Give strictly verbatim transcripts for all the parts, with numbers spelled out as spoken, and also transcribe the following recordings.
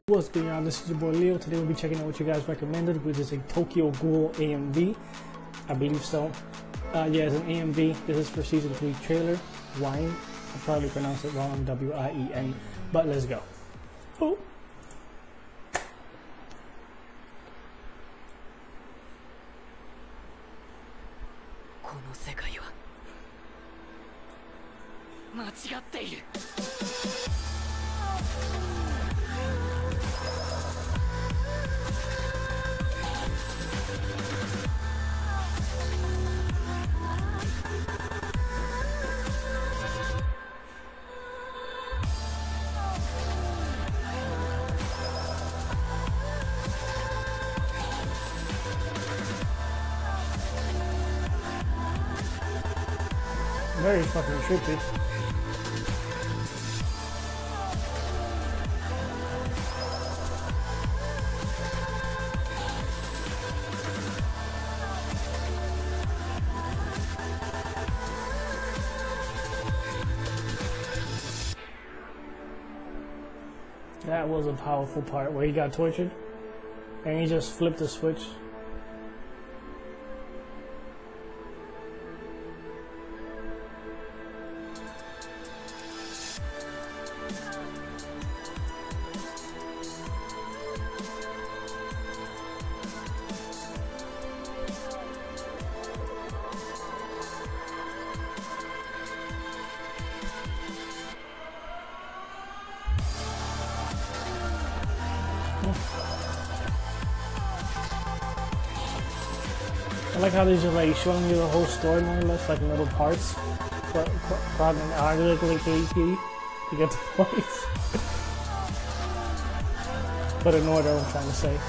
What's going on? This is your boy Leo. Today we'll be checking out what you guys recommended, which is a Tokyo Ghoul A M V. I believe so. Uh, yeah, it's an A M V. This is for season three trailer. Wine. I probably pronounced it wrong. W I E N. But let's go. Oh. この世界は間違っている。 Very fucking trippy. That was a powerful part where he got tortured and he just flipped the switch. I like how they're just like showing you the whole story more or less, like in little parts, but chronologically to get the points. But in order, I'm trying to say.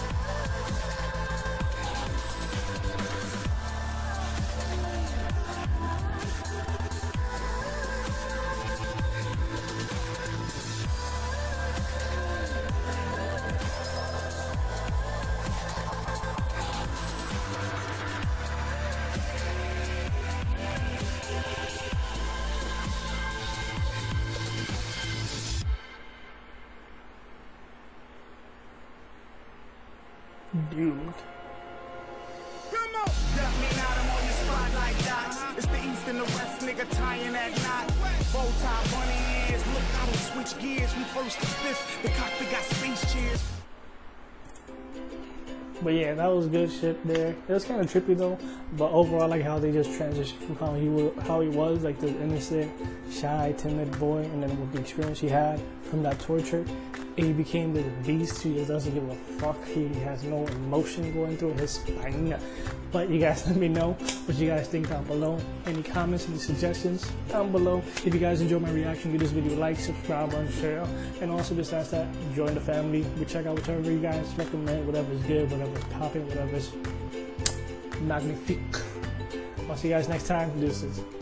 Dude. Come on! Got me out, I'm on your spot like that. It's the east and the west, nigga, tying that knot. Bow tie, bunny ears, look, I don't switch gears from first to fifth. The cockpit got space chairs. But yeah, that was good shit there. It was kind of trippy though, but overall I like how they just transitioned from how he was, how he was like the innocent, shy, timid boy, and then with the experience he had from that torture, he became this beast who just doesn't give a fuck. He has no emotion going through his spine. But you guys let me know what you guys think down below. Any comments, any suggestions down below. If you guys enjoyed my reaction, give this video a like, subscribe, and share. And also besides that, join the family. We check out whatever you guys recommend, whatever's good, whatever's popping, whatever's magnifique. I'll see you guys next time. Deuces.